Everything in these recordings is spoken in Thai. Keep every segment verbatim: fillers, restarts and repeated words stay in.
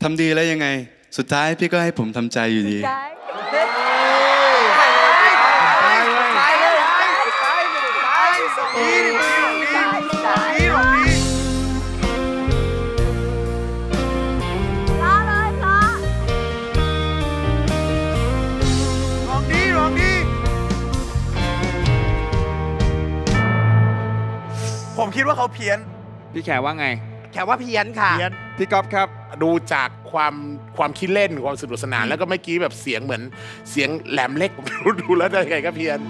ำดีแล้วยังไงสุดท้ายพี่ก็ให้ผมทำใจอยู่ดีผมคิดว่าเขาเพี้ยนพี่แขว่าไงแขว่าเพี้ยนค่ะพี่ก๊อฟครับดูจากความความคิดเล่นความสนุกสนานแล้วก็เมื่อกี้แบบเสียงเหมือนเสียงแหลมเล็กผมดูแล้วได้ไงก็เพี้ยน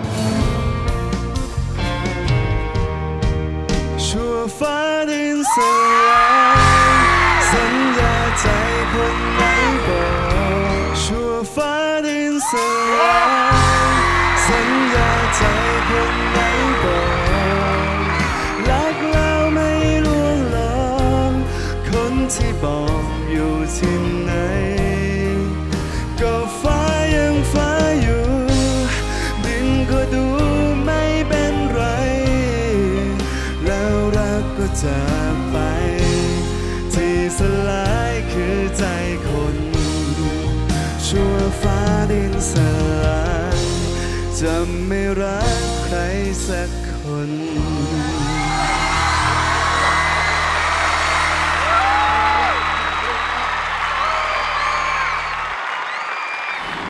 ชั่วฟ้าดินสลายสัญญาใจคนไหนบอกชั่วฟ้าดินสลายสัญญาใจคนไหนบอกรักแล้วไม่ลวงหลอกคนที่บอกอยู่ที่ไหนก็ฟ้ายังฟ้าอยู่ดินก็ดูไม่เป็นไรแล้วรักก็จากไปที่สลายคือใจคนชั่วฟ้าดินสลายจะไม่รักใครสักคน